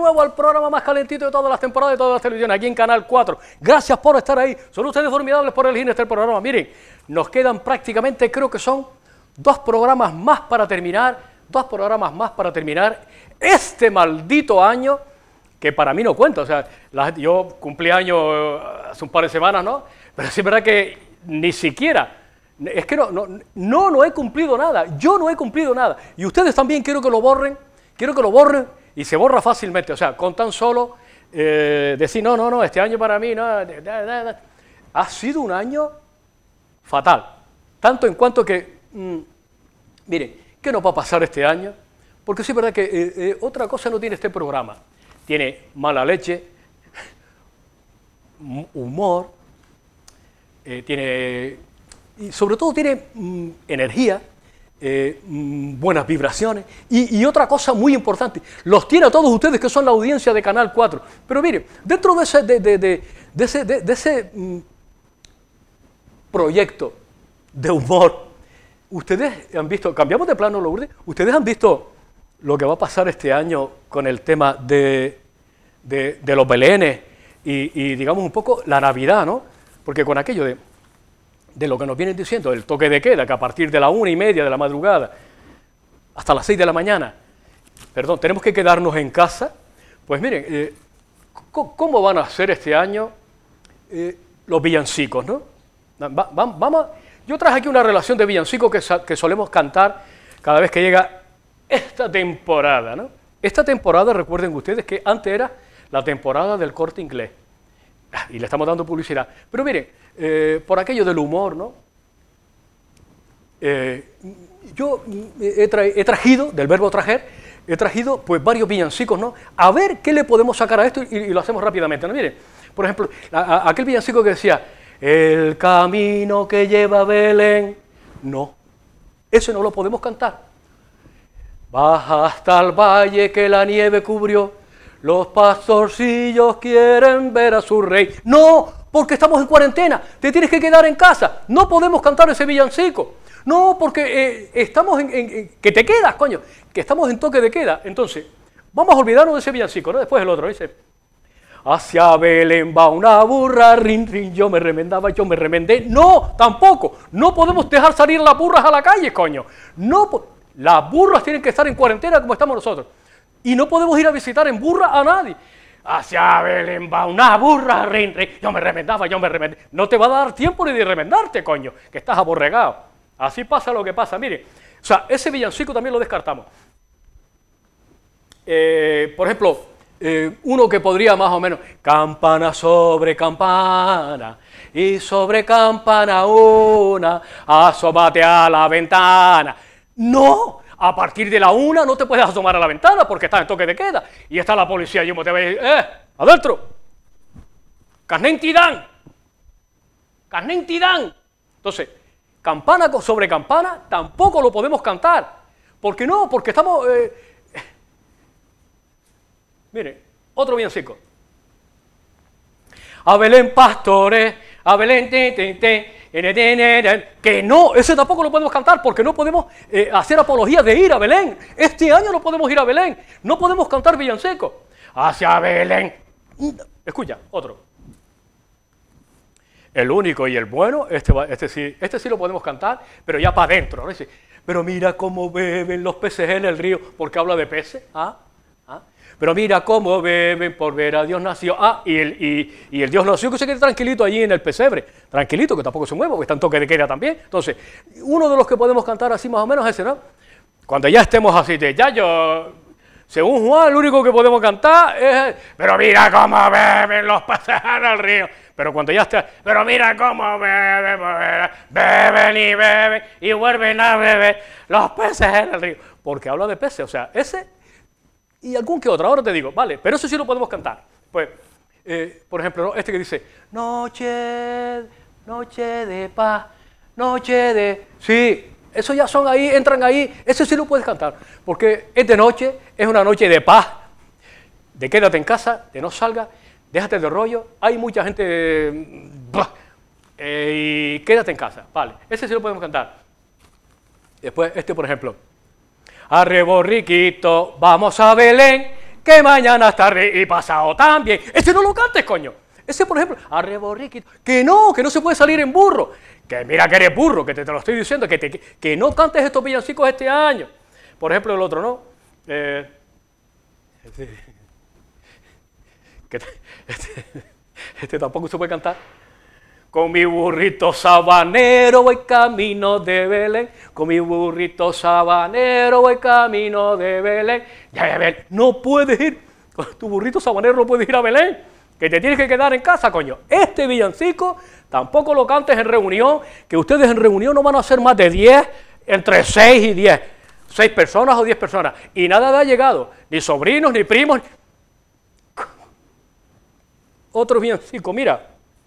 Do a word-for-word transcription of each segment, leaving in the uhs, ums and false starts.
nuevo al programa más calentito de todas las temporadas de todas las televisiones, aquí en Canal cuatro. Gracias por estar ahí. Son ustedes formidables por elegir este programa. Miren, nos quedan prácticamente, creo que son dos programas más para terminar, dos programas más para terminar este maldito año, que para mí no cuenta. O sea, la, yo cumplí año hace un par de semanas, ¿no? Pero sí es verdad que ni siquiera... Es que no, no, no, no he cumplido nada, yo no he cumplido nada. Y ustedes también quiero que lo borren, quiero que lo borren y se borra fácilmente. O sea, con tan solo eh, decir, no, no, no, este año para mí no, da, da, da. Ha sido un año fatal. Tanto en cuanto que, mmm, miren, ¿qué nos va a pasar este año? Porque sí es verdad que eh, eh, otra cosa no tiene este programa. Tiene mala leche, humor, eh, tiene... y sobre todo tiene mmm, energía, eh, mmm, buenas vibraciones y, y otra cosa muy importante, los tiene a todos ustedes que son la audiencia de Canal cuatro. Pero miren, dentro de ese, de, de, de, de ese, de, de ese mmm, proyecto de humor, ustedes han visto, cambiamos de plano, Lourdes, ustedes han visto lo que va a pasar este año con el tema de, de, de los belenes y, y digamos un poco la Navidad, ¿no? Porque con aquello de... de lo que nos vienen diciendo, el toque de queda, que a partir de la una y media de la madrugada hasta las seis de la mañana, perdón, tenemos que quedarnos en casa, pues miren, eh, ¿cómo van a ser este año eh, los villancicos, no? Va, va, vamos, yo traje aquí una relación de villancicos que, que solemos cantar cada vez que llega esta temporada, ¿no? Esta temporada, recuerden ustedes que antes era la temporada del Corte Inglés, y le estamos dando publicidad, pero miren, eh, por aquello del humor, ¿no? Eh, yo he, tra he trajido, del verbo trajer, he trajido pues varios villancicos, ¿no? A ver qué le podemos sacar a esto y, y lo hacemos rápidamente, ¿no? Miren, por ejemplo, a, a, aquel villancico que decía, el camino que lleva a Belén, no, ese no lo podemos cantar. Baja hasta el valle que la nieve cubrió, los pastorcillos quieren ver a su rey. No, porque estamos en cuarentena, te tienes que quedar en casa. No podemos cantar ese villancico. No, porque eh, estamos en, en, en... que te quedas, coño, que estamos en toque de queda. Entonces, vamos a olvidarnos de ese villancico, ¿no? Después el otro, dice, hacia Belén va una burra, rin, rin, yo me remendaba, yo me remendé. No, tampoco, no podemos dejar salir las burras a la calle, coño. No, las burras tienen que estar en cuarentena como estamos nosotros. Y no podemos ir a visitar en burra a nadie. Hacia Belén va una burra, rin, rin, yo me remendaba, yo me remendé. No te va a dar tiempo ni de remendarte, coño, que estás aborregado. Así pasa lo que pasa, mire. O sea, ese villancico también lo descartamos. Eh, por ejemplo, eh, uno que podría más o menos, campana sobre campana, y sobre campana una, asómate a la ventana. ¡No! A partir de la una no te puedes asomar a la ventana porque estás en toque de queda. Y está la policía allí, te va a decir, ¡eh! ¡Adentro! ¡Casnentidán! ¡Casnentidán! Entonces, campana sobre campana tampoco lo podemos cantar. ¿Por qué no? Porque estamos... Eh... Mire, otro villancico. A Belén pastores, a Belén te, te, te. Que no, ese tampoco lo podemos cantar porque no podemos eh, hacer apología de ir a Belén. Este año no podemos ir a Belén, no podemos cantar villancico. Hacia Belén. Escucha, otro. El único y el bueno, este, va, este, sí, este sí lo podemos cantar, pero ya para adentro, ¿no? Dice, pero mira cómo beben los peces en el río, porque habla de peces, ¿ah? ¿Ah? Pero mira cómo beben por ver a Dios nació. Ah, y el, y, y el Dios nació que se quede tranquilito allí en el pesebre. Tranquilito, que tampoco se mueva, porque está en toque de queda también. Entonces, uno de los que podemos cantar así más o menos es ese, ¿no? Cuando ya estemos así de, ya yo, según Juan, lo único que podemos cantar es, pero mira cómo beben los peces en el río. Pero cuando ya esté, pero mira cómo beben, beben, beben y beben y vuelven a beber los peces en el río. Porque habla de peces, o sea, ese... y algún que otro, ahora te digo, vale, pero eso sí lo podemos cantar. Pues, eh, por ejemplo, ¿no? Este que dice, noche, noche de paz, noche de... Sí, eso ya son ahí, entran ahí, eso sí lo puedes cantar, porque es de noche, es una noche de paz, de quédate en casa, de no salga, déjate de rollo, hay mucha gente, eh, y quédate en casa, vale, ese sí lo podemos cantar. Después, este por ejemplo, arre borriquito, vamos a Belén, que mañana es tarde y pasado también. Ese no lo cantes, coño. Ese, por ejemplo, arre borriquito, que no, que no se puede salir en burro. Que mira que eres burro, que te, te lo estoy diciendo, que, te, que, que no cantes estos villancicos este año. Por ejemplo, el otro, ¿no? Eh, este, que, este, este tampoco se puede cantar. Con mi burrito sabanero voy camino de Belén. Con mi burrito sabanero voy camino de Belén. Ya, ya, ya, no puedes ir, con tu burrito sabanero no puedes ir a Belén, que te tienes que quedar en casa, coño. Este villancico tampoco lo cantes en reunión, que ustedes en reunión no van a ser más de diez, entre seis y diez. seis personas o diez personas. Y nada de allegado, ni sobrinos, ni primos. Otro villancico, mira.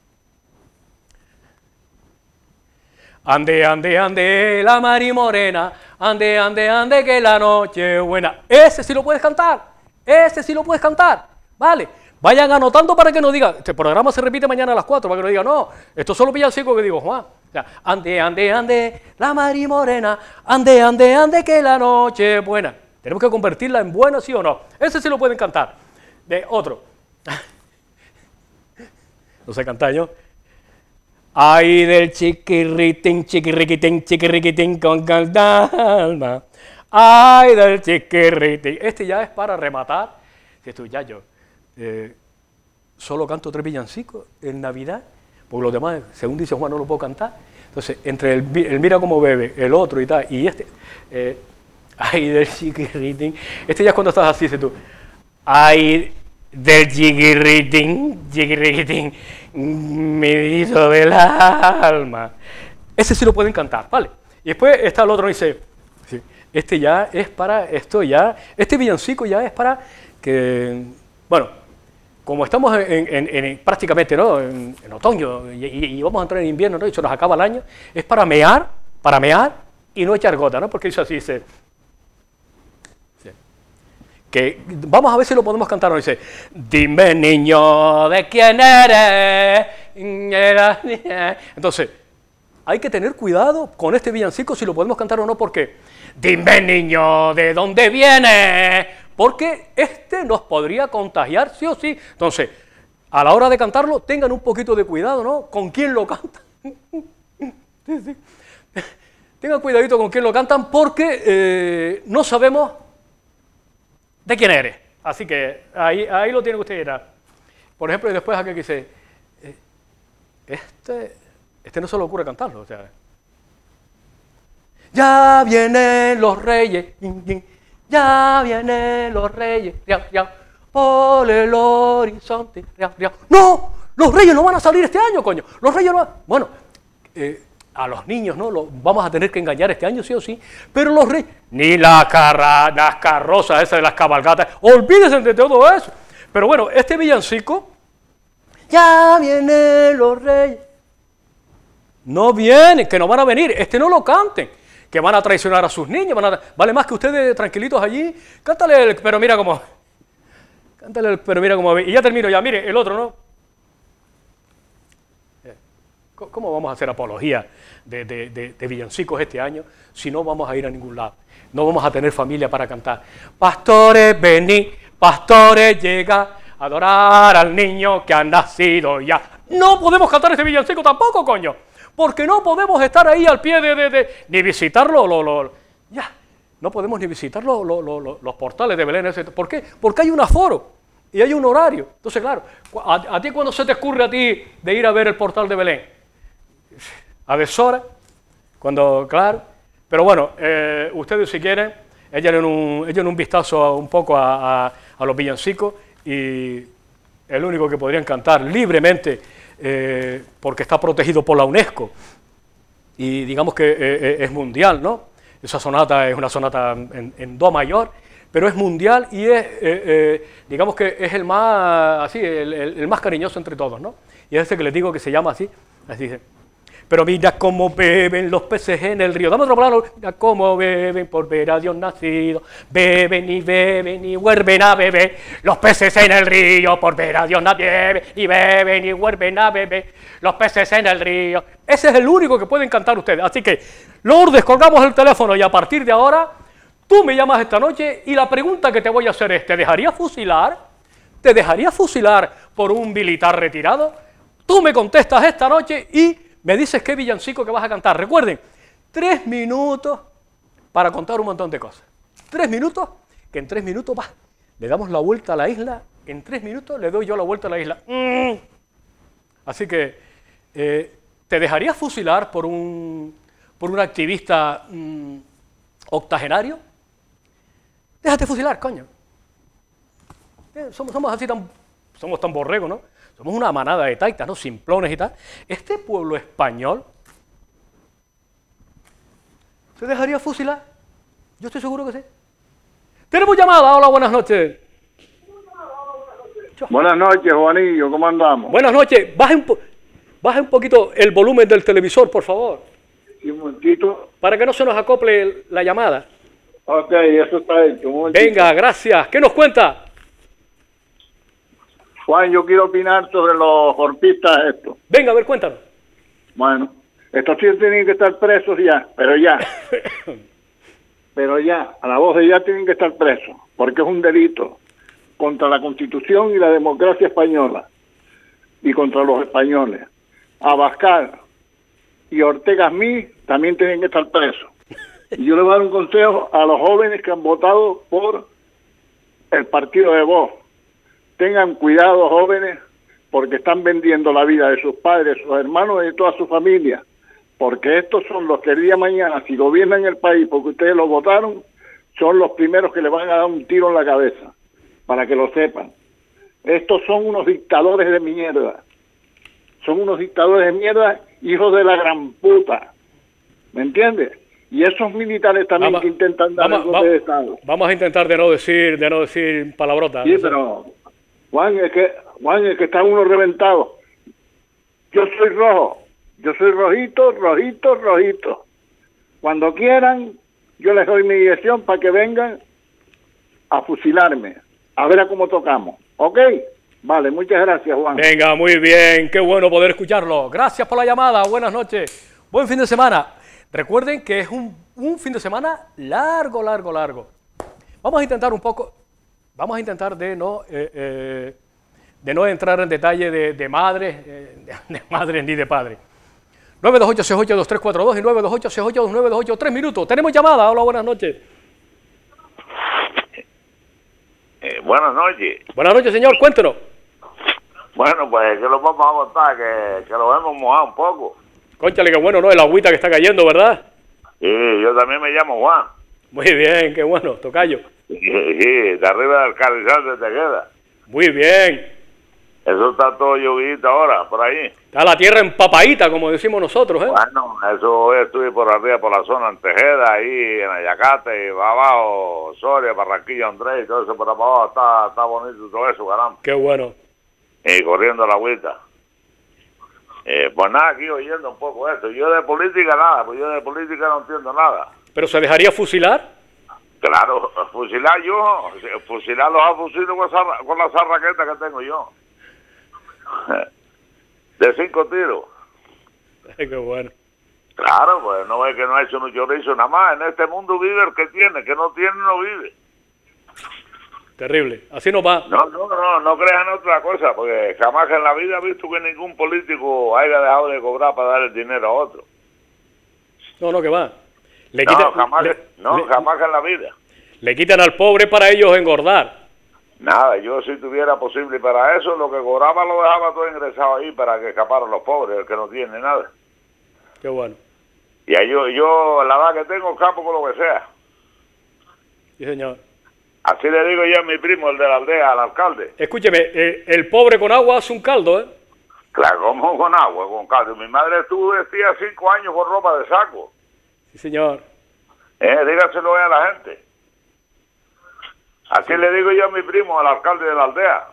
Ande, ande, ande, la Mari Morena, ande, ande, ande, que la noche es buena. Ese sí lo puedes cantar, ese sí lo puedes cantar, ¿vale? Vayan anotando para que no digan, este programa se repite mañana a las cuatro, para que no digan, no, esto solo villancico que digo, Juan. O sea, ande, ande, ande, la Mari Morena, ande, ande, ande, que la noche es buena. Tenemos que convertirla en buena, ¿sí o no? Ese sí lo pueden cantar. De otro. No sé cantar yo. Ay del chiquirritín, chiquirriquitín, chiquirriquitín con calma. Ay del chiquirritín. Este ya es para rematar. Esto ya yo eh, solo canto tres villancicos en Navidad, porque los demás, según dice Juan, no lo puedo cantar. Entonces, entre el, el Mira cómo bebe, el otro y tal, y este, eh, ay del chiquirritín. Este ya es cuando estás así, dices tú, ay del chiquirritín, chiquirriquitín, me hizo del alma. Ese sí lo pueden cantar, ¿vale? Y después está el otro y dice, sí, este ya es para, esto ya, este villancico ya es para que, bueno, como estamos en, en, en, prácticamente, ¿no? En, en otoño y, y, y vamos a entrar en invierno, ¿no? Y se nos acaba el año, es para mear, para mear y no echar gota, ¿no? Porque dice así, dice, que vamos a ver si lo podemos cantar, ¿no? Dice, dime niño, ¿de quién eres? Entonces, hay que tener cuidado con este villancico si lo podemos cantar o no, porque dime niño, ¿de dónde viene? Porque este nos podría contagiar sí o sí. Entonces, a la hora de cantarlo, tengan un poquito de cuidado, ¿no? ¿Con quién lo cantan? Sí, sí. Tengan cuidadito con quién lo cantan, porque eh, no sabemos de quién eres. Así que ahí, ahí lo tiene que usted ir. Por ejemplo, y después aquí dice, eh, este, este no se le ocurre cantarlo. O sea, ya vienen los reyes, ya vienen los reyes, por el horizonte. No, los reyes no van a salir este año, coño. Los reyes no van. Bueno, eh, a los niños, ¿no? Los vamos a tener que engañar este año, sí o sí, pero los reyes, ni la carra, las carrozas esas de las cabalgatas, olvídense de todo eso. Pero bueno, este villancico, ya vienen los reyes, no vienen, que no van a venir, este no lo canten, que van a traicionar a sus niños, van a, vale más que ustedes tranquilitos allí, cántale el, pero mira cómo, cántale el, pero mira cómo, y ya termino ya, mire, el otro, ¿no? ¿Cómo vamos a hacer apología de, de, de, de villancicos este año si no vamos a ir a ningún lado? No vamos a tener familia para cantar. Pastores, venid, pastores, llega a adorar al niño que ha nacido ya. No podemos cantar este villancico tampoco, coño, porque no podemos estar ahí al pie de, de, de ni visitarlo, lo, lo, ya, no podemos ni visitar lo, lo, lo, lo, los portales de Belén. ¿Por qué? Porque hay un aforo y hay un horario. Entonces, claro, a, a ti cuando se te ocurre a ti de ir a ver el portal de Belén, a deshora, cuando, claro, pero bueno, eh, ustedes si quieren, echen un, echen un vistazo un poco a, a, a los villancicos, y el único que podrían cantar libremente, eh, porque está protegido por la UNESCO, y digamos que eh, es mundial, ¿no? Esa sonata es una sonata en, en do mayor, pero es mundial y es, eh, eh, digamos que es el más, así, el, el, el más cariñoso entre todos, ¿no? Y es este que les digo que se llama así, así dice. Pero mira cómo beben los peces en el río. Dame otro plano. Mira cómo beben por ver a Dios nacido. Beben y beben y vuelven a beber. Los peces en el río por ver a Dios nacido. Y beben y vuelven a beber. Los peces en el río. Ese es el único que pueden cantar ustedes. Así que, Lourdes, colgamos el teléfono y a partir de ahora, Tú me llamas esta noche y la pregunta que te voy a hacer es, ¿te dejarías fusilar? ¿Te dejarías fusilar por un militar retirado? Tú me contestas esta noche y me dices qué villancico que vas a cantar. Recuerden, tres minutos para contar un montón de cosas. Tres minutos, que en tres minutos va. Le damos la vuelta a la isla, en tres minutos le doy yo la vuelta a la isla. Mm. Así que, eh, ¿te dejarías fusilar por un, por un activista mm, octogenario? Déjate fusilar, coño. Eh, somos, somos así tan, somos tan borregos, ¿no? Somos una manada de taitas, ¿no? Simplones y tal. Este pueblo español ¿se dejaría fusilar? Yo estoy seguro que sí. Tenemos llamada. Hola, buenas noches. Buenas noches, Juanillo, ¿cómo andamos? Buenas noches. Baje un, po baje un poquito el volumen del televisor, por favor. Sí, un momentito. Para que no se nos acople la llamada. Ok, eso está hecho. Un Venga, gracias. ¿Qué nos cuenta? Juan, yo quiero opinar sobre los golpistas estos. Venga, a ver, cuéntanos. Bueno, estos sí tienen que estar presos ya, pero ya. pero ya, a la voz de ya tienen que estar presos, porque es un delito contra la Constitución y la democracia española, y contra los españoles. Abascal y Ortega Smith también tienen que estar presos. Y yo le voy a dar un consejo a los jóvenes que han votado por el partido de Vox. Tengan cuidado, jóvenes, porque están vendiendo la vida de sus padres, sus hermanos y de toda su familia. Porque estos son los que el día de mañana, si gobiernan el país porque ustedes los votaron, son los primeros que le van a dar un tiro en la cabeza, para que lo sepan. Estos son unos dictadores de mierda. Son unos dictadores de mierda, hijos de la gran puta. ¿Me entiendes? Y esos militares también vamos, que intentan dar vamos, el golpe vamos, de Estado. Vamos a intentar de no decir, de no decir palabrotas. Sí, no sé. pero Juan, es que, Juan, es que está uno reventado. Yo soy rojo. Yo soy rojito, rojito, rojito. Cuando quieran, yo les doy mi dirección para que vengan a fusilarme. A ver a cómo tocamos. ¿Ok? Vale, muchas gracias, Juan. Venga, muy bien. Qué bueno poder escucharlo. Gracias por la llamada. Buenas noches. Buen fin de semana. Recuerden que es un, un fin de semana largo, largo, largo. Vamos a intentar un poco, vamos a intentar de no, eh, eh, de no entrar en detalle de, de madres, eh, de, de madres ni de padres. nueve dos ocho seis ocho dos tres cuatro dos y nueve dos ocho seis ocho dos nueve dos ocho. Tres minutos. Tenemos llamada. Hola, buenas noches. Eh, buenas noches. Buenas noches, señor. Cuéntenos. Bueno, pues que lo vamos a contar, que, que lo hemos mojado un poco. Cónchale, qué bueno, ¿no? El agüita que está cayendo, ¿verdad? Sí, yo también me llamo Juan. Muy bien, qué bueno, tocayo. Sí, sí, de arriba del Carrizal te queda. Muy bien. Eso está todo llovito ahora, por ahí. Está la tierra empapadita, como decimos nosotros, ¿eh? Bueno, eso estuve por arriba, por la zona en Tejeda, ahí en Ayacate, y va abajo, Soria, Barranquilla, Andrés, y todo eso por abajo, está, está bonito todo eso, caramba. Qué bueno. Y corriendo la agüita. Eh, pues nada, aquí oyendo un poco esto. Yo de política nada, pues yo de política no entiendo nada. ¿Pero se dejaría fusilar? Claro, fusilar yo, fusilar los afusilos con, esa, con la zarraqueta que tengo yo. De cinco tiros. Qué bueno. Claro, pues no es que no ha hecho un chorizo nada más. En este mundo vive el que tiene, que no tiene no vive. Terrible, así no va. No, no, no, no crean otra cosa, porque jamás en la vida he visto que ningún político haya dejado de cobrar para dar el dinero a otro. No, no, que va. Le no, quitan, jamás, le, no, le, jamás en la vida. Le quitan al pobre para ellos engordar. Nada, yo si tuviera posible para eso, lo que cobraba lo dejaba todo ingresado ahí para que escaparan los pobres, el que no tiene nada. Qué bueno. Y ahí yo, yo la edad que tengo, campo con lo que sea. Sí, señor. Así le digo yo a mi primo, el de la aldea, al alcalde. Escúcheme, eh, el pobre con agua hace un caldo, ¿eh? Claro, como con agua, con caldo. Mi madre estuvo vestida cinco años con ropa de saco. Sí, señor. Eh, dígaselo a la gente. Así sí. Le digo yo a mi primo, al alcalde de la aldea.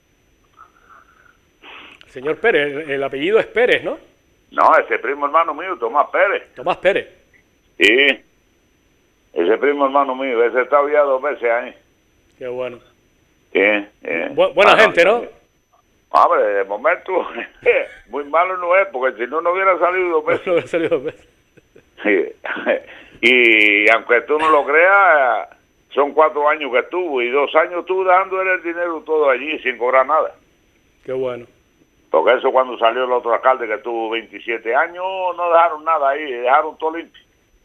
Señor Pérez, el, el apellido es Pérez, ¿no? No, ese primo hermano mío, Tomás Pérez. Tomás Pérez. Sí. Ese primo hermano mío, ese está ya dos veces ahí. Qué bueno. Sí, eh. Bu buena ah, gente, ¿no? Hombre, de momento, muy malo no es, porque si no, no hubiera salido dos veces. No hubiera salido dos veces. Sí. Y aunque tú no lo creas, son cuatro años que estuvo y dos años estuvo dándole el dinero todo allí sin cobrar nada. Qué bueno. Porque eso cuando salió el otro alcalde que tuvo veintisiete años, no dejaron nada ahí, dejaron todo limpio.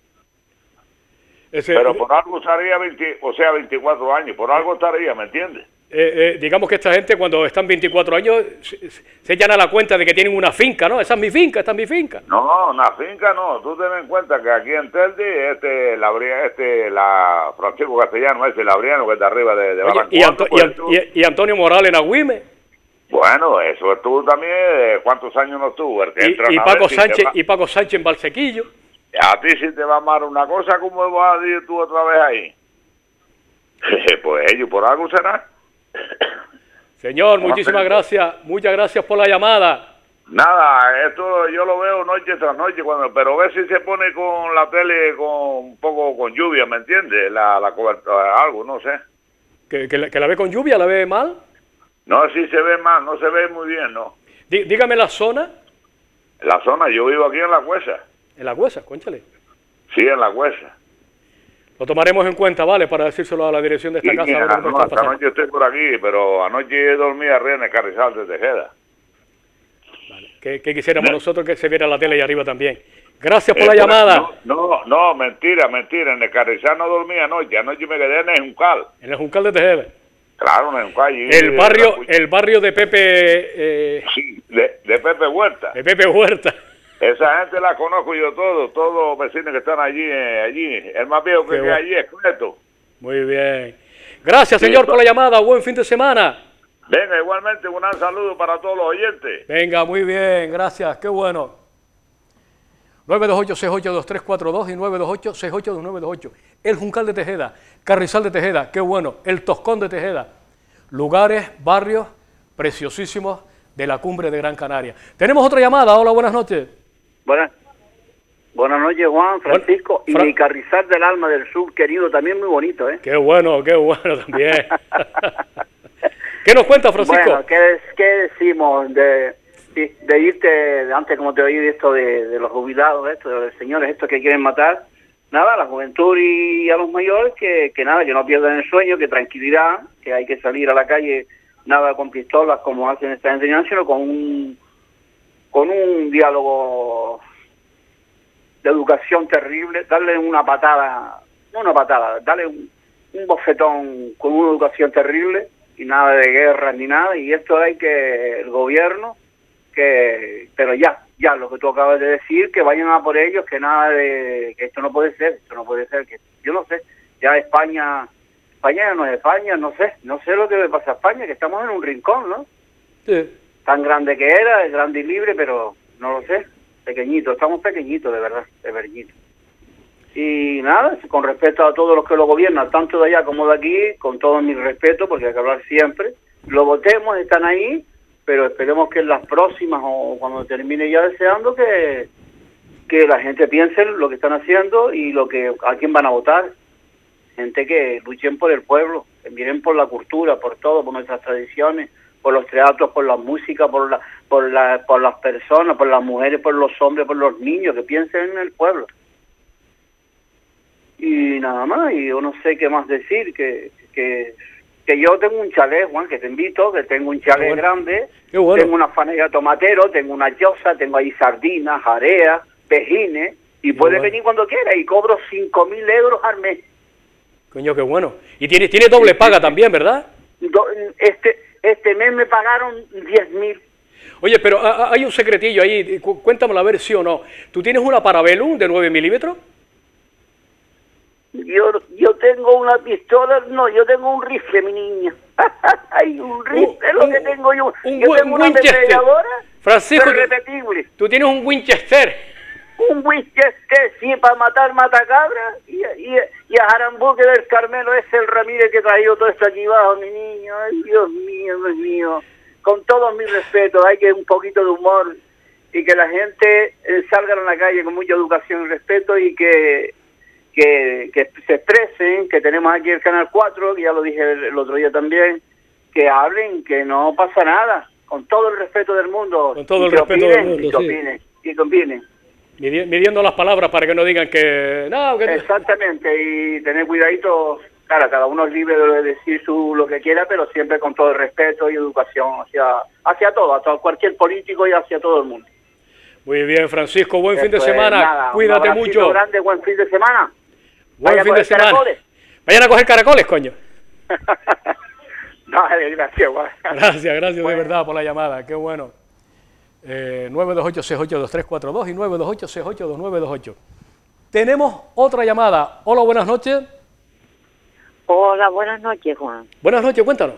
Ese, Pero por algo estaría, veinte, o sea, veinticuatro años, por algo estaría, ¿me entiendes? Eh, eh, digamos que esta gente cuando están veinticuatro años se, se echan a la cuenta de que tienen una finca, ¿no? Esa es mi finca, esta es mi finca. No, una finca no. Tú ten en cuenta que aquí en Telde, este, la, este, la Francisco Castellano, ese Labriano que está arriba de, de Oye, Barranco. y, Anto, y, An y, y Antonio Morales en Agüime. Bueno, eso estuvo también, eh, ¿cuántos años no estuvo? El que entra y, y, una Paco vez y Sánchez, va, y Paco Sánchez en Valsequillo. A ti si te va a amar una cosa, ¿cómo vas a decir tú otra vez ahí? Pues ellos por algo será. Señor, muchísimas gracias, muchas gracias por la llamada. Nada, esto yo lo veo noche tras noche, cuando, pero ve si se pone con la tele con un poco con lluvia, ¿me entiendes? La, la cobertura, algo, no sé. ¿Que, que, la, ¿Que la ve con lluvia? ¿La ve mal? No, sí se ve mal, no se ve muy bien, ¿no? Dí, dígame la zona. La zona, yo vivo aquí en La Cuesa. ¿En La Cuesa? Cónchale. Sí, en La Cuesa. Lo tomaremos en cuenta, ¿vale? Para decírselo a la dirección de esta Sí, casa. mira, A ver no, esta noche estoy por aquí, pero anoche dormí arriba en el Carrizal de Tejeda. Vale. Que, que quisiéramos ¿No? nosotros que se viera la tele y arriba también. Gracias por eh, la pues, llamada. No, no, no, mentira, mentira. En el Carrizal no dormí anoche. Anoche me quedé en el Juncal. En el Juncal de Tejeda. Claro, en el Juncal. El barrio, el barrio de Pepe... Eh, sí, de, de Pepe Huerta. De Pepe Huerta. Esa gente la conozco yo todos, todos los vecinos que están allí, eh, allí. El más viejo que, que allí es Cleto. Muy bien. Gracias, señor, sí, por la llamada. Buen fin de semana. Venga, igualmente, un gran saludo para todos los oyentes. Venga, muy bien, gracias. Qué bueno. nueve dos ocho, seis ocho dos tres cuatro dos y nueve dos ocho, seis ocho dos nueve dos ocho. El Juncal de Tejeda, Carrizal de Tejeda, qué bueno. El Toscón de Tejeda. Lugares, barrios preciosísimos de la cumbre de Gran Canaria. Tenemos otra llamada. Hola, buenas noches. Buenas, buenas noches, Juan, Francisco, bueno, Fra y mi Carrizal del Alma del Sur, querido, también muy bonito, ¿eh? Qué bueno, qué bueno también. ¿Qué nos cuenta, Francisco? Bueno, ¿qué, qué decimos de, de irte, antes como te oí de esto de, de los jubilados, esto, de los señores estos que quieren matar? Nada, a la juventud y a los mayores, que, que nada, que no pierdan el sueño, que tranquilidad, que hay que salir a la calle, nada con pistolas como hacen esta enseñanza, sino con un... con un diálogo de educación terrible, darle una patada, no una patada, darle un, un bofetón con una educación terrible y nada de guerra ni nada, y esto hay que el gobierno, que pero ya, ya lo que tú acabas de decir, que vayan a por ellos, que nada de, que esto no puede ser, esto no puede ser, que yo no sé, ya España, España ya no es España, no sé, no sé lo que le pasa a España, que estamos en un rincón, ¿no? Sí. Tan grande que era, es grande y libre, pero no lo sé, pequeñito, estamos pequeñitos, de verdad, de pequeñito. Y nada, con respecto a todos los que lo gobiernan, tanto de allá como de aquí, con todo mi respeto, porque hay que hablar siempre, lo votemos, están ahí, pero esperemos que en las próximas, o cuando termine ya deseando, que, que la gente piense lo que están haciendo y lo que a quién van a votar. Gente que luchen por el pueblo, que miren por la cultura, por todo, por nuestras tradiciones, por los teatros, por la música, por la, por la, por las personas, por las mujeres, por los hombres, por los niños, que piensen en el pueblo. Y nada más, y yo no sé qué más decir, que, que, que yo tengo un chalet, Juan, que te invito, que tengo un chalet bueno. grande, bueno. Tengo una fanega tomatero, tengo una choza, tengo ahí sardinas, jareas, pejines, y qué puede bueno. venir cuando quiera, y cobro cinco mil euros al mes. Coño, qué bueno. Y tiene, tiene doble paga también, ¿verdad? Este... Este mes me pagaron diez mil. Oye, pero a, a, hay un secretillo ahí, cu cuéntamelo a ver si o no. ¿Tú tienes una Parabellum de nueve milímetros? Yo, yo tengo una pistola, no, yo tengo un rifle, mi niña. Hay un rifle, uh, lo que tengo yo. Un, yo tengo un una ametralladora Francisco, irrepetible. Tú tienes un Winchester. Un Winchester, sí, para matar matacabras, y, y, y a Jarambuque del Carmelo es el Ramírez que trajo todo esto aquí abajo, mi niño. Ay, Dios mío, Dios mío. Con todo mi respeto, hay que un poquito de humor y que la gente eh, salga a la calle con mucha educación y respeto y que, que, que se expresen, que tenemos aquí el Canal cuatro, que ya lo dije el, el otro día también, que hablen, que no pasa nada, con todo el respeto del mundo. Con todo el respeto del mundo, y que opinen, y que opinen. Midi- midiendo las palabras para que no digan que... No, que... Exactamente, y tener cuidadito, claro, cada uno es libre de decir su, lo que quiera, pero siempre con todo el respeto y educación hacia, hacia todo, hacia cualquier político y hacia todo el mundo. Muy bien, Francisco, buen fin de Pues semana, nada, cuídate un abracito mucho. grande, buen fin de semana. Buen Vaya a fin de coger semana. caracoles. Vayan a coger caracoles, coño. Dale, gracias, guay. Gracias, gracias Bueno. de verdad por la llamada, qué bueno. Eh, nueve dos ocho, seis ocho, dos tres cuatro dos y nueve dos ocho, seis ocho, dos nueve dos ocho. Tenemos otra llamada. Hola, buenas noches. Hola, buenas noches, Juan. Buenas noches, cuéntanos.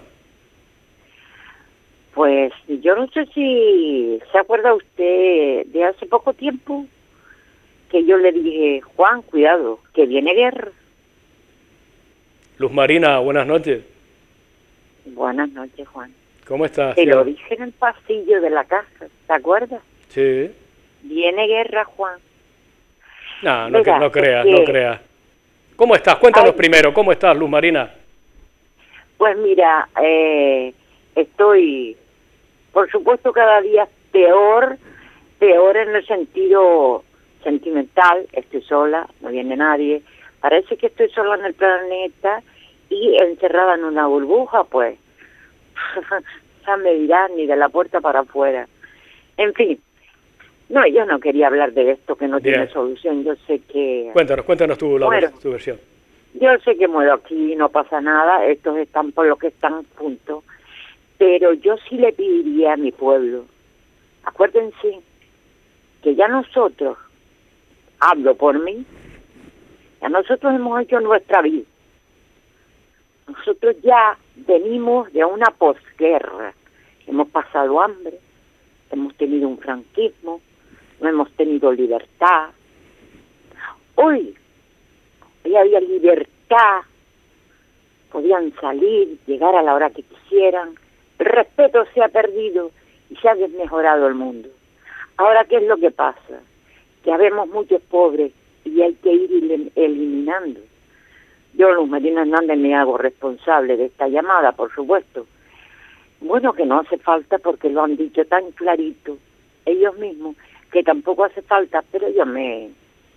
Pues yo no sé si se acuerda usted de hace poco tiempo que yo le dije, Juan, cuidado, que viene guerra. Luz Marina, buenas noches. Buenas noches, Juan. ¿Cómo estás? Te lo cielo? dije en el pasillo de la casa, ¿te acuerdas? Sí. Viene guerra, Juan. No, no, Mira, que- no creas, es no que- creas. ¿Cómo estás? Cuéntanos Ay. primero, ¿cómo estás, Luz Marina? Pues mira, eh, estoy, por supuesto, cada día peor, peor en el sentido sentimental. Estoy sola, no viene nadie. Parece que estoy sola en el planeta y encerrada en una burbuja, pues. Ya me dirán, ni de la puerta para afuera. En fin, no, yo no quería hablar de esto que no Bien. tiene solución. Yo sé que... Cuéntanos, cuéntanos tu, la Bueno. vers- tu versión. Yo sé que muero aquí, no pasa nada, estos están por lo que están, punto. Pero yo sí le pediría a mi pueblo, acuérdense que ya nosotros, hablo por mí, ya nosotros hemos hecho nuestra vida. Nosotros ya venimos de una posguerra, hemos pasado hambre, hemos tenido un franquismo, no hemos tenido libertad. Hoy Hoy había libertad, podían salir, llegar a la hora que quisieran, el respeto se ha perdido y se ha desmejorado el mundo. Ahora, ¿qué es lo que pasa? Que habemos muchos pobres y hay que ir elim- eliminando. Yo, Luz Marina Hernández, me hago responsable de esta llamada, por supuesto. Bueno, que no hace falta porque lo han dicho tan clarito ellos mismos, que tampoco hace falta, pero yo me...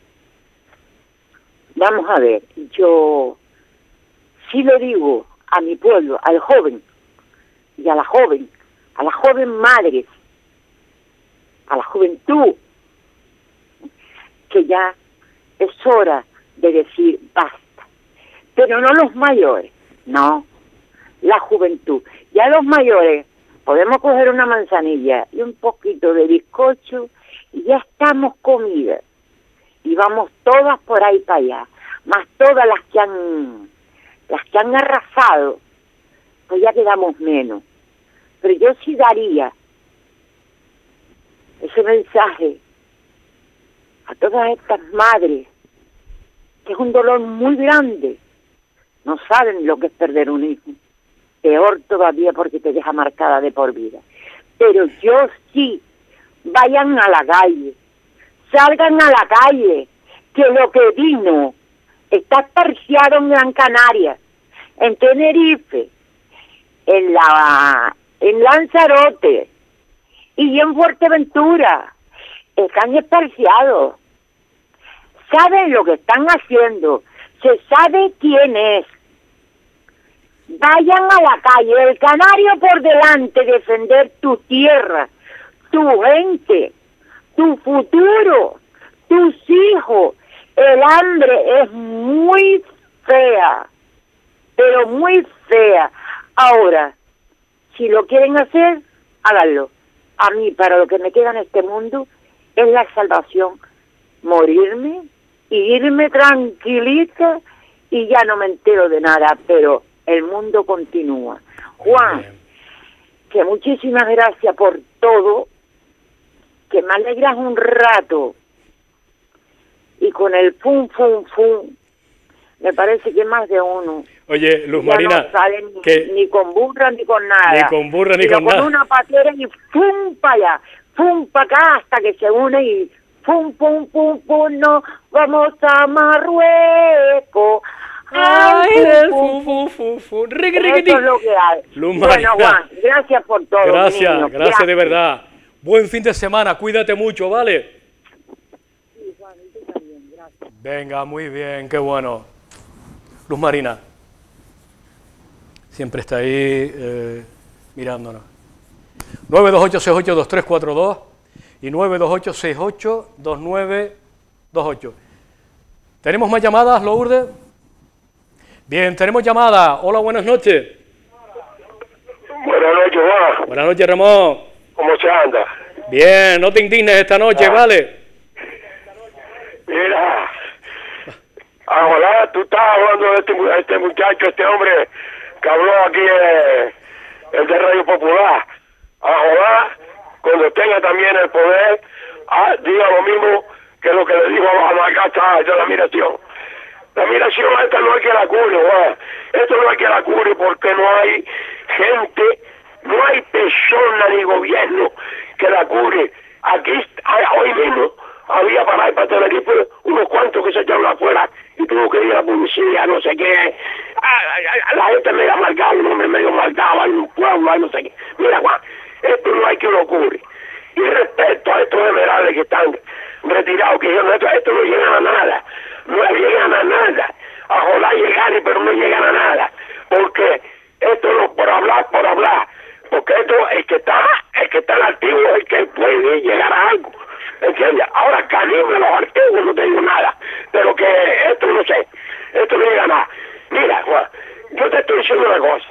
Vamos a ver, yo sí le digo a mi pueblo, al joven y a la joven, a la joven madre, a la juventud, que ya es hora de decir basta. Pero no los mayores, no, la juventud. Ya los mayores podemos coger una manzanilla y un poquito de bizcocho y ya estamos comidas. Y vamos todas por ahí para allá, más todas las que han las que han arrasado, pues ya quedamos menos. Pero yo sí daría ese mensaje a todas estas madres, que es un dolor muy grande. No saben lo que es perder un hijo. Peor todavía porque te deja marcada de por vida. Pero yo sí, vayan a la calle, salgan a la calle, que lo que vino está terciado en Gran Canaria, en Tenerife, en la en Lanzarote y en Fuerteventura. Están esparciados. Saben lo que están haciendo, se sabe quién es. Vayan a la calle, el canario por delante, defender tu tierra, tu gente, tu futuro, tus hijos. El hambre es muy fea, pero muy fea. Ahora, si lo quieren hacer, háganlo. A mí, para lo que me queda en este mundo, es la salvación. Morirme, irme tranquilita y ya no me entero de nada, pero el mundo continúa. Juan, que muchísimas gracias por todo, que me alegras un rato, y con el fum, fum, fum, me parece que más de uno. Oye, Luz Ya Marina, no sale ni, que ni con burra ni con nada. Ni con burra ni Sino con nada. una patera y fum para allá, fum para acá hasta que se une y fum, fum, fum, fum, no, vamos a Marruecos. Ay, Ay, el fum, fu, fu, fu, fu, riqui, Eso riqui, es lo que hay. Luz Bueno, Marina. Juan, gracias por todo. Gracias, niño. gracias de verdad. Buen fin de semana, cuídate mucho, ¿vale? Venga, muy bien, qué bueno. Luz Marina. Siempre está ahí eh, mirándonos. nueve dos ocho seis ocho dos tres cuatro dos y nueve dos ocho seis ocho dos nueve dos ocho. ¿Tenemos más llamadas, Lourdes? Bien, tenemos llamada. Hola, buenas noches. Buenas noches, Juan. Buenas noches, Ramón. ¿Cómo se anda? Bien, no te indignes esta noche, ah. ¿vale? Mira, ahora tú estás hablando de este, este muchacho, este hombre que habló aquí, eh, el de Radio Popular. Ahora, cuando tenga también el poder, ah, diga lo mismo que lo que le dijo a la casa de la admiración. La admiración esta no hay que la cure, Juan. Esto no hay que la cure porque no hay gente, no hay persona ni gobierno que la cure. Aquí, hoy mismo, había para ir para Tenerife unos cuantos que se echaron afuera y tuvo que ir a la policía, no sé qué. A, a, la gente medio amargada, un hombre medio amargado, hay un pueblo, hay no sé qué. Mira, Juan, esto no hay que lo cure. Y respecto a estos generales que están retirados, que yo, esto, esto no llegan a nada, no llegan a nada. Ojalá llegan, pero no llegan a nada. Porque esto no por hablar, por hablar. Porque esto, el que está, el que está en activo, el que puede llegar a algo. ¿Entiendes? Ahora canime los antiguos, no te digo nada. Pero que esto no sé, esto no llega a nada. Mira, Juan, yo te estoy diciendo una cosa.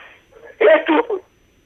Esto,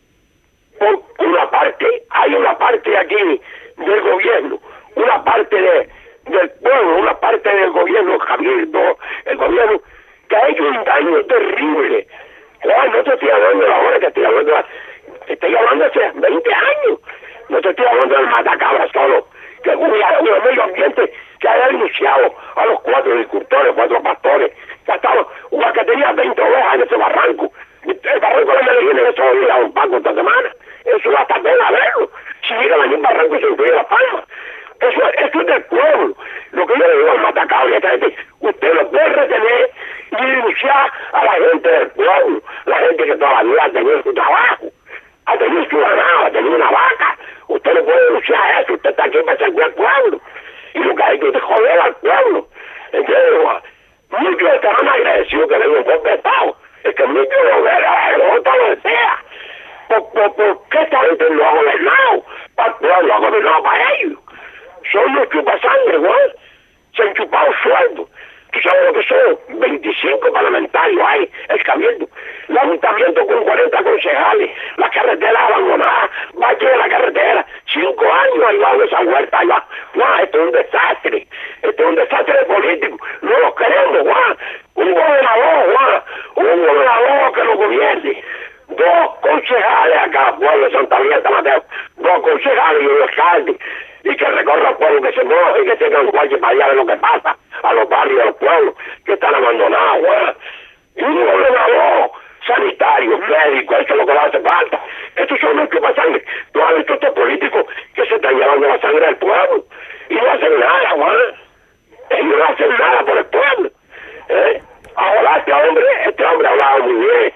por una parte, hay una parte aquí del gobierno, una parte de, del pueblo, una parte del gobierno cabildo, el gobierno, que ha hecho un daño terrible. Juan, no te estoy hablando de ahora, te estoy hablando de, te estoy hablando de hace veinte años. No te estoy hablando del matacabras solo, que un, un medio ambiente que haya denunciado a los cuatro agricultores, cuatro pastores, que estaban, una que tenía veinte ovejas en ese barranco. El barranco de Medellín, eso lo olvidado un paco esta semana. Eso va a estar bien a verlo. Si llegan allí un barranco y se incluye la palma. Eso, eso es del pueblo. Lo que yo le digo al matacabro y a esta gente, usted lo puede retener y denunciar a la gente del pueblo, la gente que toda la vida ha tenido su trabajo, ha tenido su ganado, ha tenido una vaca. Usted le puede denunciar eso, usted está aquí para servir al pueblo. Y lo que hay que es joder al pueblo. ¿Entiendes? Muchos estarán agradecidos que le den un golpe de estado. Es que muchos lo ven, lo lo desea. ¿Por, por, por qué esta gente no ha gobernado? Para el pueblo, ha gobernado para ellos. Son los chupasangre, Juan. Se han chupado sueldo. ¿Tú sabes lo que son? veinticinco parlamentarios hay, el cabildo. El ayuntamiento con cuarenta concejales, las carreteras abandonadas, bache de la carretera. Cinco años ahí va esa huerta, ahí va. Juan, esto es un desastre. Esto es un desastre político. No lo queremos, Juan. Un gobernador, Juan. Un gobernador que lo gobierne. Dos concejales acá, pueblo de Santa Marta, Mateo. Dos concejales y un alcalde. Y que recorra el pueblo, que se moje y que tengan un guache para allá de lo que pasa a los barrios, a los pueblos que están abandonados, Juan. Y un gobernador sanitario, médico, eso es lo que le hace falta. Estos son los que pasan. Tú has visto estos políticos que se están llevando la sangre del pueblo y no hacen nada, Juan. Ellos no hacen nada por el pueblo. ¿Eh? Ahora este hombre, este hombre ha hablado muy bien.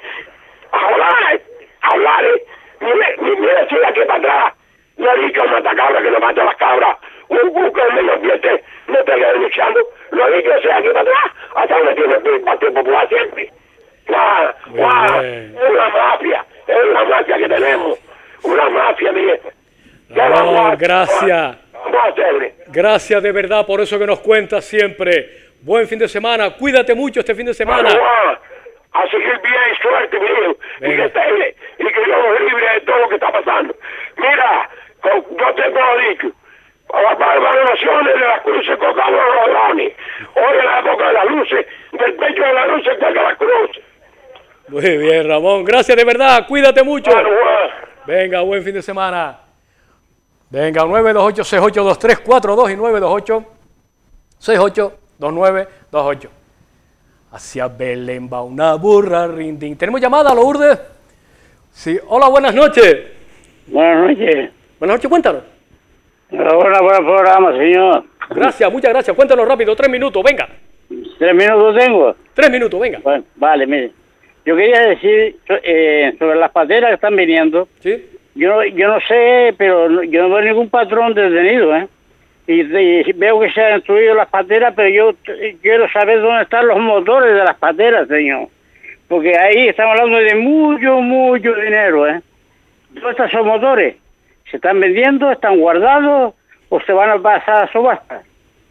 Ahora, hablar, ¿eh? Ni mira si de aquí para atrás. Le ha dicho al matacabra que no mate a las cabras. Un buque del medio ambiente no te quede luchando. Lo ha dicho ese aquí para atrás. Hasta donde tiene el Partido Popular siempre. Una, una, una mafia. Es una mafia que tenemos. Una mafia, mire. No, gracias. Vamos a hacerle. Gracias de verdad por eso que nos cuentas siempre. Buen fin de semana. Cuídate mucho este fin de semana. Vamos a seguir bien, suerte, mío. Y que, esté, y que Dios nos libre de todo lo que está pasando. Mira, yo te lo he dicho. Para las valoraciones de las cruces colgamos los ladrones. Hoy en la época de las luces, del pecho de las luces cuelga las cruces. Muy bien, Ramón. Gracias de verdad. Cuídate mucho. Bueno, bueno. Venga, buen fin de semana. Venga, nueve dos ocho seis ocho dos tres cuatro dos y nueve dos ocho seis ocho dos nueve dos ocho. Hacia Belén va una burra, rindín. ¿Tenemos llamada, Lourdes? Sí. Hola, buenas noches. Buenas noches. Buenas noches, cuéntanos. Enhorabuena por el programa, señor. Gracias, muchas gracias. Cuéntanos rápido, tres minutos, venga. ¿Tres minutos tengo? Tres minutos, venga. Bueno, vale, mire. Yo quería decir eh, sobre las pateras que están viniendo. Sí. Yo, yo no sé, pero no, yo no veo ningún patrón detenido, ¿eh? y, y veo que se han destruido las pateras, pero yo t- quiero saber dónde están los motores de las pateras, señor. Porque ahí estamos hablando de mucho, mucho dinero, ¿eh? ¿Dónde están esos motores? ¿Se están vendiendo, están guardados o se van a pasar a subasta?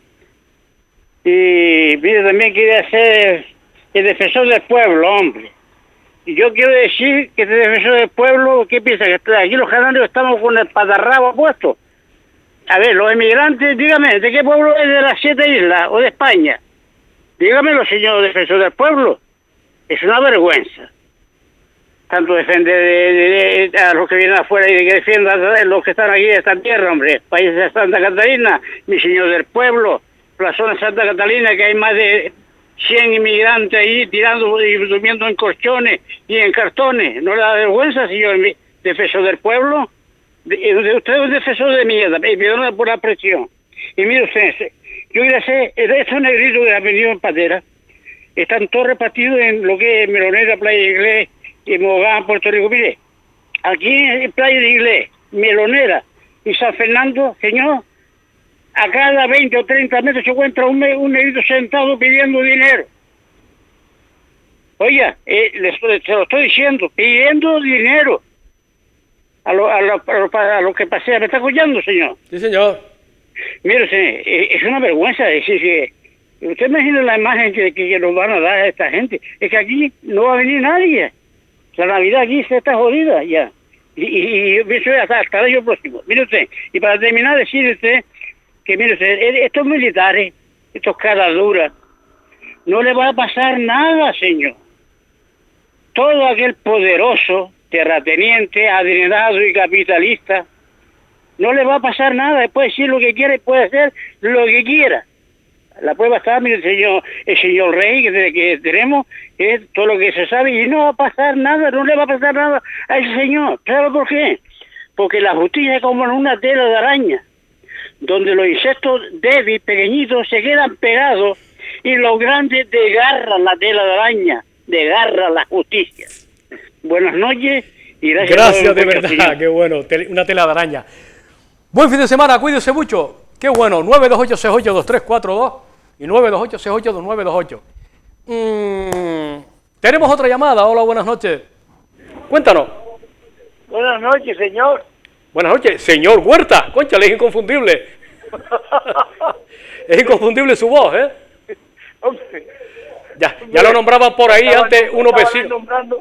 Y mire, también quería ser el defensor del pueblo, hombre. Y yo quiero decir que este defensor del pueblo, ¿qué piensa? Que aquí los canarios estamos con el patarrabo puesto. A ver, los emigrantes, dígame, ¿de qué pueblo es? ¿De las siete islas o de España? Dígamelo, señor defensor del pueblo. Es una vergüenza. Tanto defender de, de, de, a los que vienen afuera y de que defiendan a los que están aquí de esta tierra, hombre. País de Santa Catalina, mi señor del pueblo, la zona de Santa Catalina, que hay más de cien inmigrantes ahí tirando y durmiendo en colchones y en cartones. ¿No le da vergüenza, señor defensor del pueblo? De, de, usted es un defensor de mierda, y perdona por la presión. Y mire usted, yo quería hacer, estos negritos que han venido en patera, están todos repartidos en lo que es Melonera, Playa de Inglés y Mogán, Puerto Rico. Mire, aquí en Playa de Inglés, Melonera y San Fernando, señor, a cada veinte o treinta metros se encuentra un, un negrito sentado pidiendo dinero. Oiga, eh, les, se lo estoy diciendo, pidiendo dinero a los a lo, a lo, a lo que pasea. ¿Me está escuchando, señor? Sí, señor. Mire, señor, eh, es una vergüenza decir que... Usted imagina la imagen que, que, que nos van a dar a esta gente. Es que aquí no va a venir nadie. La Navidad aquí se está jodida ya. Y, y, y eso es hasta, hasta el año próximo. Mire usted, y para terminar, decir usted que, mire usted, estos militares, estos caras duras, no le va a pasar nada, señor. Todo aquel poderoso, terrateniente, adinerado y capitalista, no le va a pasar nada. Puede decir lo que quiera y puede hacer lo que quiera. La prueba está, mire, el señor, el señor Rey que, que tenemos, es todo lo que se sabe, y no va a pasar nada, no le va a pasar nada a ese señor. ¿Sabe por qué? Porque la justicia es como en una tela de araña, donde los insectos débiles, pequeñitos, se quedan pegados, y los grandes desgarran la tela de araña, desgarran la justicia. Buenas noches, y gracias. Gracias, de verdad, señor. Qué bueno, una tela de araña. Buen fin de semana, cuídese mucho. Qué bueno, nueve dos ocho seis ocho dos tres cuatro dos y nueve dos ocho seis ocho dos nueve dos ocho. Mm, tenemos otra llamada. Hola, buenas noches. Cuéntanos. Buenas noches, señor. Buenas noches, señor Huerta. Cónchale, es inconfundible. Es inconfundible su voz, ¿eh? Hombre, ya, ya lo nombraban por ahí estaba, antes unos vecinos. Nombrando,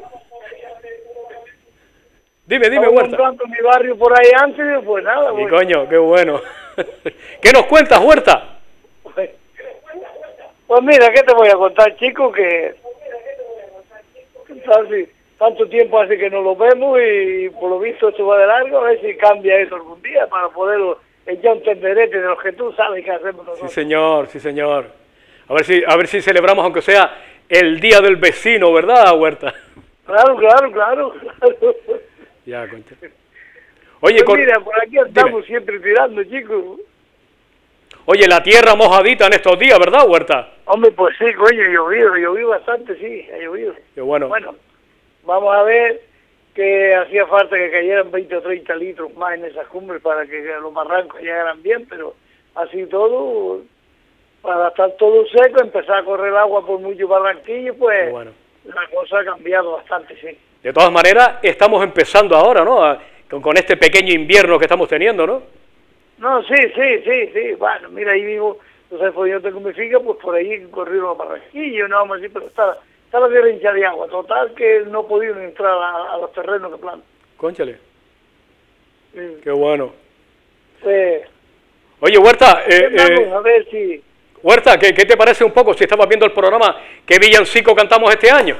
dime, dime, Huerta. nombrando mi barrio por ahí antes, pues nada. Y coño, qué bueno. ¿Qué nos cuentas, Huerta? Pues, pues mira, ¿qué te voy a contar, chico? Que ¿sabes? Tanto tiempo hace que no lo vemos y por lo visto esto va de largo, a ver si cambia eso algún día para poderlo echar un tenderete de los que tú sabes que hacemos nosotros. Sí, señor, sí, señor. A ver si, a ver si celebramos, aunque sea el Día del Vecino, ¿verdad, Huerta? Claro, claro, claro. claro. Ya, concha. Oye, pues con... mira, por aquí estamos Dime. siempre tirando, chicos. Oye, la tierra mojadita en estos días, ¿verdad, Huerta? Hombre, pues sí, coño, llovido, llovido bastante, sí, ha llovido. Qué bueno. Bueno, vamos a ver que hacía falta que cayeran veinte o treinta litros más en esas cumbres para que los barrancos llegaran bien, pero así todo, para estar todo seco, empezar a correr agua por muchos barranquillos, pues bueno. La cosa ha cambiado bastante, sí. De todas maneras, estamos empezando ahora, ¿no? A, con, con este pequeño invierno que estamos teniendo, ¿no? No, sí, sí, sí, sí. Bueno, mira, ahí vivo, tú sabes, pues yo tengo mi finca, pues por ahí corrieron los barranquillos, no vamos a decir, pero está, está la tierra hinchada de agua. Total que no pudieron entrar a, a los terrenos que plantan. Cónchale. Sí. Qué bueno. Pues, oye, Huerta, eh, vamos eh, a ver si... Huerta, ¿qué, ¿qué te parece un poco si estabas viendo el programa qué villancico cantamos este año?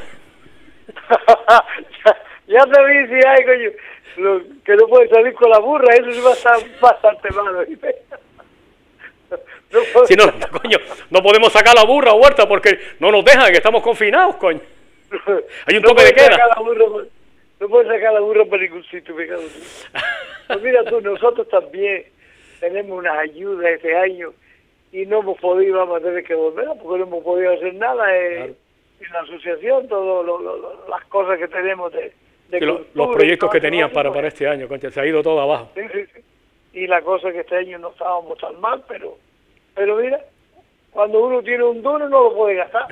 ya, ya te vi si hay, coño, lo, que no puede salir con la burra, eso sí va a estar bastante malo. No puedo... Si no, coño, no podemos sacar la burra, Huerta, porque no nos dejan, que estamos confinados, coño. Hay un no toque de queda. Burra, no puedes sacar la burra para ningún sitio, me cago en Dios. Pues mira tú, nosotros también tenemos unas ayudas este año y no hemos podido, vamos a tener que volver, porque no hemos podido hacer nada eh, claro. En la asociación, todas lo, lo, lo, las cosas que tenemos de, de lo, los proyectos que tenían para, para este año, concha, se ha ido todo abajo. Sí, sí, sí. y la cosa es que este año no estábamos tan mal, pero, pero mira, cuando uno tiene un duro no lo puede gastar.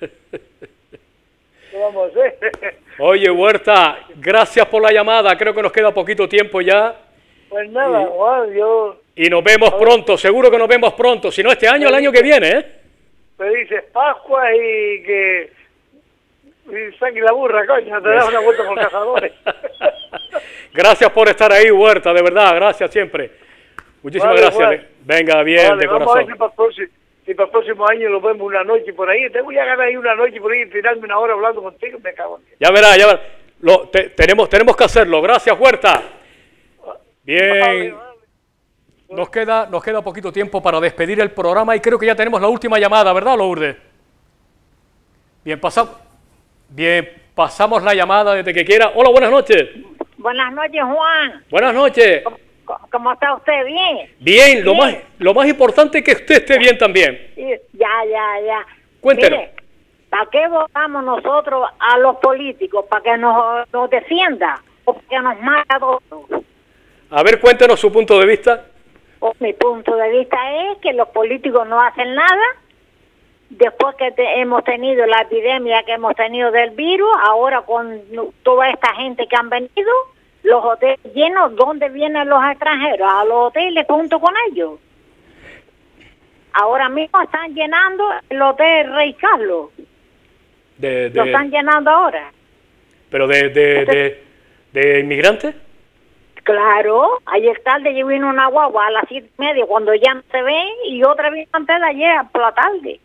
¿Qué vamos a hacer? Oye, Huerta, gracias por la llamada. Creo que nos queda poquito tiempo ya. Pues nada, y, Juan, yo... Y nos vemos pronto, seguro que nos vemos pronto. Si no este año, el año que viene, ¿eh? Me dices Pascua y que... Y saque la burra, coño, te das una vuelta con cazadores. Gracias por estar ahí, Huerta, de verdad, gracias siempre. Muchísimas Vale, gracias. Juan. Venga, bien, Vale, de vamos corazón. a ver si para, el próximo, si para el próximo año nos vemos una noche por ahí. Te voy a ganar ahí una noche por ahí y tirarme una hora hablando contigo, me cago en Dios. Ya verás, ya verás. Lo, te, tenemos, tenemos que hacerlo. Gracias, Huerta. Bien. Vale, vale. Nos queda, nos queda poquito tiempo para despedir el programa y creo que ya tenemos la última llamada, ¿verdad, Lourdes? Bien, pasamos, bien, pasamos la llamada desde que quiera. Hola, buenas noches. Buenas noches, Juan. Buenas noches. ¿Cómo, cómo está usted? ¿Bien? Bien, lo Bien. más, lo más importante es que usted esté bien también. Sí, ya, ya, ya. Cuéntenos. Mire, ¿para qué votamos nosotros a los políticos? ¿Para que nos, nos defienda? ¿O para que nos mate a todos? A ver, cuéntenos su punto de vista. O mi punto de vista es que los políticos no hacen nada. Después que te- hemos tenido la epidemia que hemos tenido del virus, ahora con toda esta gente que han venido, los hoteles llenos, ¿dónde vienen los extranjeros? A los hoteles junto con ellos. Ahora mismo están llenando el hotel Rey Carlos. De, Lo de, están llenando ahora. pero de, de, de, de inmigrantes. Claro, ayer tarde yo vino una guagua a las siete y media cuando ya no se ve y otra vez antes de ayer por la tarde.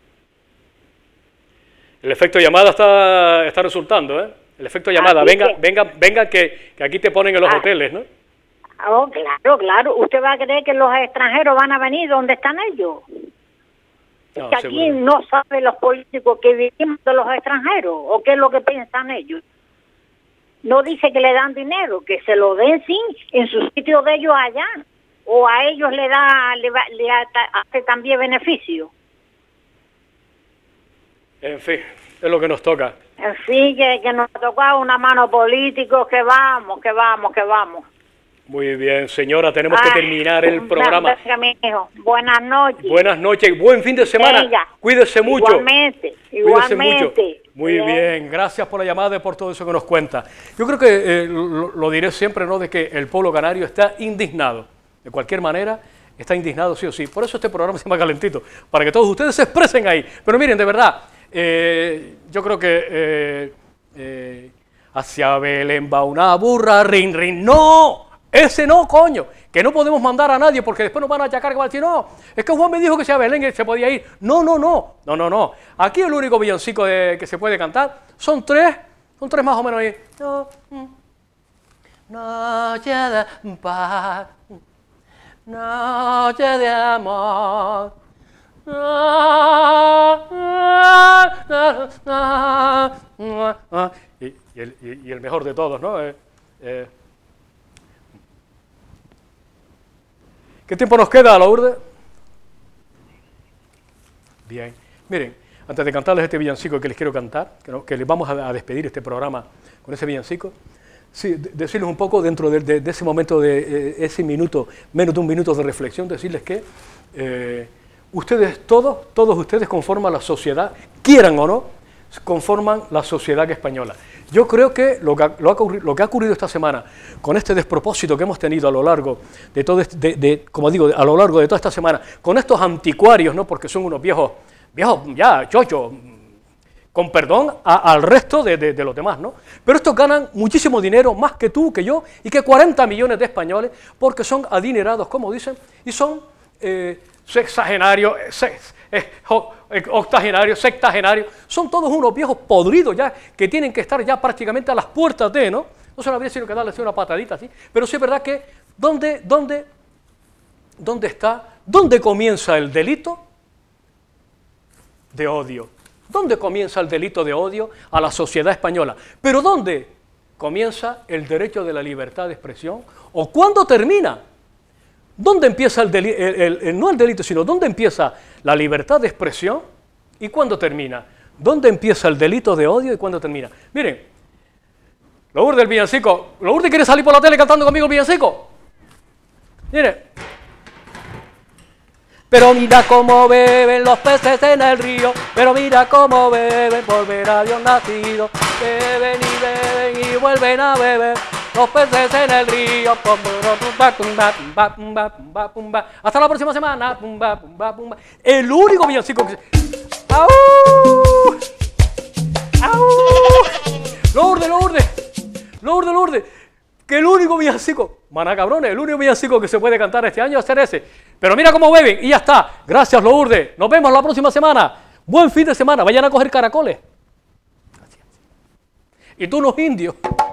El efecto llamada está, está resultando, ¿eh? El efecto llamada. Así Venga, que- venga, venga, que, que aquí te ponen en los Ah. hoteles, ¿no? Oh, claro, claro. ¿Usted va a creer que los extranjeros van a venir donde están ellos? No, que aquí seguro. no saben los políticos que vivimos de los extranjeros o qué es lo que piensan ellos. No dice que le dan dinero, que se lo den sin en su sitio de ellos allá, o a ellos le da le, va- le ata- hace también beneficio. En fin, es lo que nos toca. En fin, que, que nos ha tocado una mano políticos, que vamos, que vamos, que vamos. Muy bien, señora, tenemos que Ay, terminar el programa. venga, mi hijo. Buenas noches. Buenas noches, buen fin de semana. Venga. Cuídese mucho. Igualmente, Cuídese mucho. igualmente. Muy Bien. bien, gracias por la llamada y por todo eso que nos cuenta. Yo creo que eh, lo, lo diré siempre, ¿no?, de que el pueblo canario está indignado. De cualquier manera, está indignado sí o sí. Por eso este programa se llama Calentito, para que todos ustedes se expresen ahí. Pero miren, de verdad, eh, yo creo que eh, eh, hacia Belén va una burra, rin, rin. ¡No! Ese no, coño, que no podemos mandar a nadie porque después nos van a achacar que van a decir, no, es que Juan me dijo que si a Belén se podía ir. No, no, no, no, no, no. Aquí el único villancico de- que se puede cantar son tres, son tres más o menos ahí. No, mm. Noche de paz, noche de amor. Y, y el, y- y el mejor de todos, ¿no? Eh, eh, ¿Qué tiempo nos queda, Lourdes? Bien. Miren, antes de cantarles este villancico que les quiero cantar, que, no- que les vamos a, a despedir este programa con ese villancico, sí, de- decirles un poco dentro de, de- de ese momento, de eh, ese minuto, menos de un minuto de reflexión, decirles que eh, ustedes todos, todos ustedes conforman la sociedad, quieran o no, conforman la sociedad española. Yo creo que lo que, ha, lo, ha ocurri- lo que ha ocurrido esta semana, con este despropósito que hemos tenido a lo largo de todo, este, de, de, como digo, a lo largo de toda esta semana, con estos anticuarios, ¿no?, porque son unos viejos, viejos ya, chochos, con perdón a- al resto de, de- de los demás, ¿no? Pero estos ganan muchísimo dinero, más que tú, que yo, y que cuarenta millones de españoles, porque son adinerados, como dicen, y son eh, sexagenarios, sex, eh, o- eh, octogenarios, sectagenarios, son todos unos viejos podridos ya, que tienen que estar ya prácticamente a las puertas de, ¿no? No se lo habría sido que darles una patadita así, pero sí es verdad que, ¿dónde, dónde, dónde está, dónde comienza el delito de odio? ¿Dónde comienza el delito de odio a la sociedad española? ¿Pero dónde comienza el derecho de la libertad de expresión? ¿O cuándo termina? ¿Dónde empieza el delito, el, el, el, no el delito, sino dónde empieza la libertad de expresión y cuándo termina? ¿Dónde empieza el delito de odio y cuándo termina? Miren, Lourdes del villancico. ¿Lourdes quiere salir por la tele cantando conmigo el villancico? Mire. Pero mira cómo beben los peces en el río, pero mira cómo beben por ver a Dios nacido. Beben y beben y vuelven a beber los peces en el río. Hasta la próxima semana. El único villancico que se... ¡Au! ¡Au! Lourdes, Lourdes, Lourdes, Lourdes, que el único villancico, maná cabrones, el único villancico que se puede cantar este año es ser ese. Pero mira cómo beben y ya está. Gracias, Lourdes. Nos vemos la próxima semana. Buen fin de semana. Vayan a coger caracoles. Y tú unos indios.